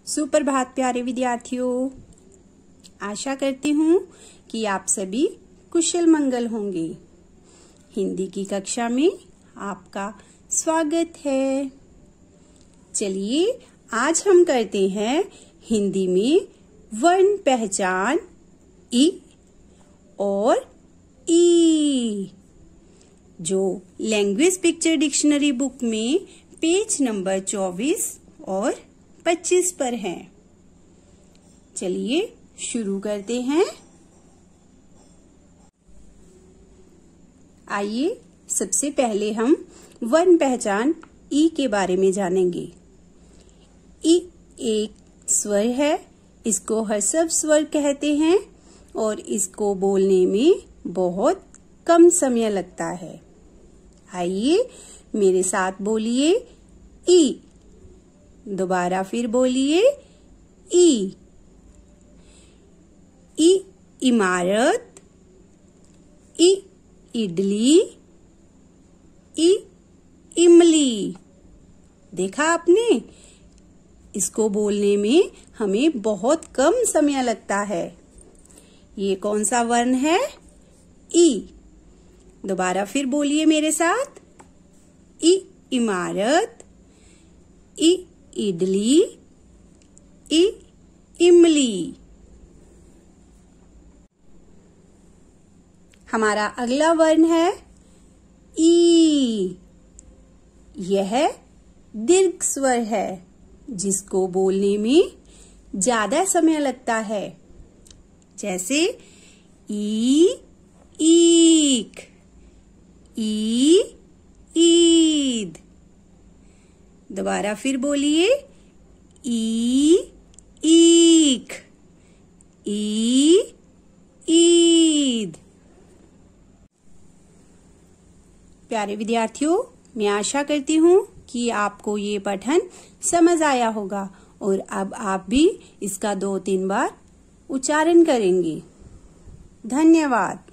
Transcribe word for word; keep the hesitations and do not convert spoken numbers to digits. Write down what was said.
सुप्रभात प्यारे विद्यार्थियों। आशा करती हूँ कि आप सभी कुशल मंगल होंगे। हिंदी की कक्षा में आपका स्वागत है। चलिए आज हम करते हैं हिंदी में वर्ण पहचान इ और ई, जो लैंग्वेज पिक्चर डिक्शनरी बुक में पेज नंबर चौबीस और पच्चीस पर है। चलिए शुरू करते हैं। आइए सबसे पहले हम वर्ण पहचान ई के बारे में जानेंगे। ई एक स्वर है, इसको ह्रस्व स्वर कहते हैं और इसको बोलने में बहुत कम समय लगता है। आइए मेरे साथ बोलिए ई। दोबारा फिर बोलिए ई। ई इमारत, ई इडली, ई इमली। देखा आपने, इसको बोलने में हमें बहुत कम समय लगता है। ये कौन सा वर्ण है? ई। दोबारा फिर बोलिए मेरे साथ, ई इमारत, ई इडली, ई इमली। हमारा अगला वर्ण है ई। यह दीर्घ स्वर है, जिसको बोलने में ज्यादा समय लगता है। जैसे ई ईक, ई ईद। दोबारा फिर बोलिए ई ईक, ई ईद। प्यारे विद्यार्थियों, मैं आशा करती हूँ कि आपको ये पठन समझ आया होगा और अब आप भी इसका दो तीन बार उच्चारण करेंगे। धन्यवाद।